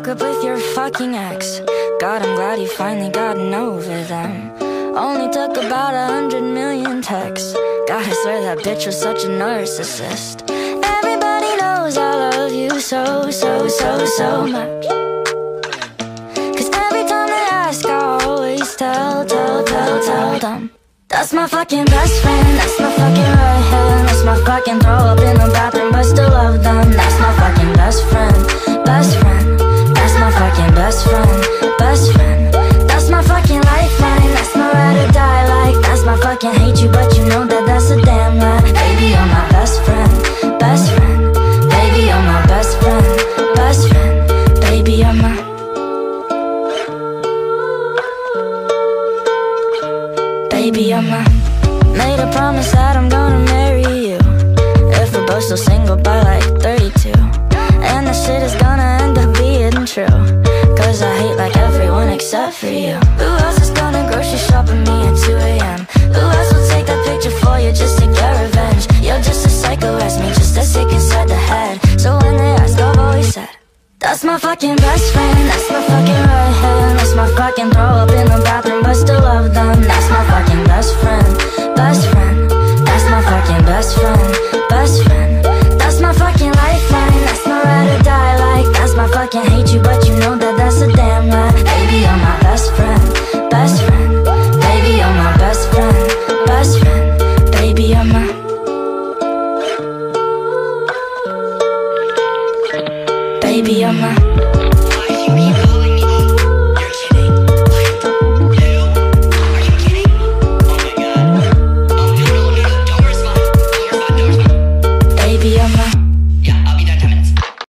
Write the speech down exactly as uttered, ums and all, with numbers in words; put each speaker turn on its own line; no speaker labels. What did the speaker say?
broke up with your fucking ex. God, I'm glad you finally gotten over them. Only took about a hundred million texts. God, I swear that bitch was such a narcissist. Everybody knows I love you so, so, so, so much. Cause every time they ask, I always tell, tell, tell, tell them that's my fucking best friend, that's my fucking right hand, that's my fucking throw up in the bathroom but still love them. That's my fucking best friend, best friend. That's my fucking best friend, best friend. That's my fucking lifeline, that's my ride or die like. That's my fucking hate you but you know that that's a damn lie. Baby, you're my best friend, best friend. Baby, you're my best friend, best friend. Baby, you're my Baby, you're my Made a promise that I'm gonna marry you if we're both still single by like thirty-two. And that shit is gonna end up being true, cause I hate like everyone except for you. Who else is gonna grocery shop with me at two A M? Who else will take that picture for you just to get revenge? You're just a psycho as me, just as sick inside the head. So when they ask, I've always said that's my fucking best friend, that's my fucking right hand, that's my fucking throw up in the bathroom but still love them. That's my fucking best friend, best friend.